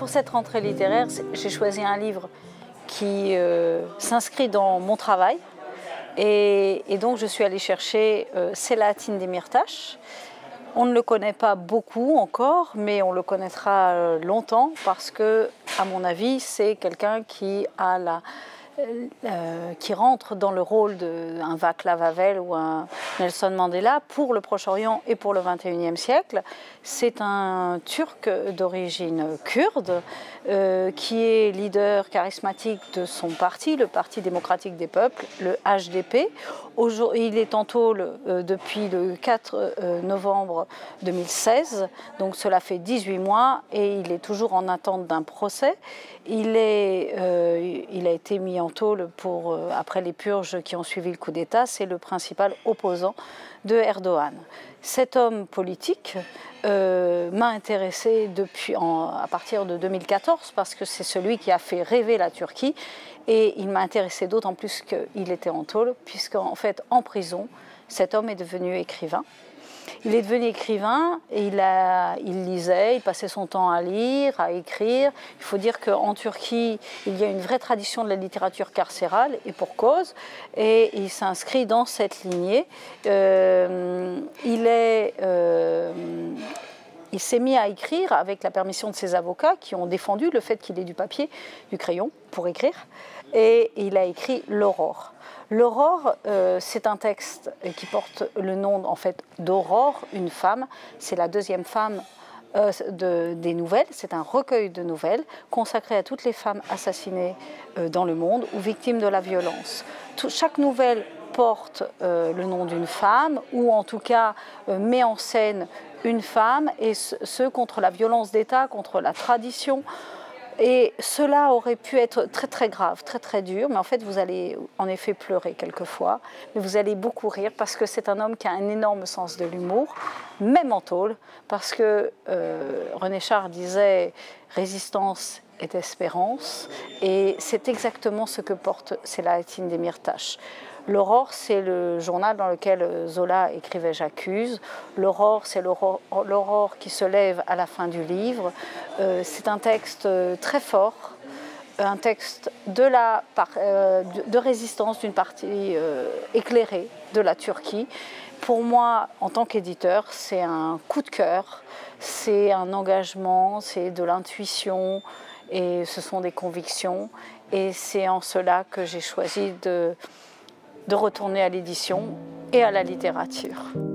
pour cette rentrée littéraire, j'ai choisi un livre qui s'inscrit dans mon travail. Et donc je suis allée chercher Selahattin Demirtas. On ne le connaît pas beaucoup encore, mais on le connaîtra longtemps parce que, à mon avis, c'est quelqu'un qui qui rentre dans le rôle d'un Václav Havel ou un Nelson Mandela pour le Proche-Orient et pour le XXIe siècle. C'est un Turc d'origine kurde qui est leader charismatique de son parti, le Parti démocratique des peuples, le HDP. Il est en tôle depuis le 4 novembre 2016, donc cela fait 18 mois et il est toujours en attente d'un procès. Il a été mis en tôle après les purges qui ont suivi le coup d'État. C'est le principal opposant de Erdogan. Cet homme politique m'a intéressée à partir de 2014 parce que c'est celui qui a fait rêver la Turquie et il m'a intéressée d'autant plus qu'il était en tôle puisqu'en fait en prison cet homme est devenu écrivain. Il est devenu écrivain et il lisait, il passait son temps à lire, à écrire. Il faut dire qu'en Turquie, il y a une vraie tradition de la littérature carcérale, et pour cause, et il s'inscrit dans cette lignée. Il s'est mis à écrire avec la permission de ses avocats qui ont défendu le fait qu'il ait du papier, du crayon pour écrire, et il a écrit L'Aurore. L'Aurore, c'est un texte qui porte le nom en fait d'Aurore, une femme. C'est la deuxième femme des nouvelles. C'est un recueil de nouvelles consacré à toutes les femmes assassinées dans le monde ou victimes de la violence. Chaque nouvelle porte le nom d'une femme ou en tout cas met en scène une femme et ce contre la violence d'État, contre la tradition. Et cela aurait pu être très très grave, très très dur, mais en fait vous allez en effet pleurer quelquefois, mais vous allez beaucoup rire parce que c'est un homme qui a un énorme sens de l'humour, même en tôle, parce que René Char disait « résistance est espérance » et c'est exactement ce que porte Selahattin Demirtas. L'Aurore, c'est le journal dans lequel Zola écrivait « J'accuse ». L'Aurore, c'est l'aurore qui se lève à la fin du livre. C'est un texte très fort, un texte de résistance d'une partie éclairée de la Turquie. Pour moi, en tant qu'éditeur, c'est un coup de cœur, c'est un engagement, c'est de l'intuition et ce sont des convictions. Et c'est en cela que j'ai choisi de retourner à l'édition et à la littérature.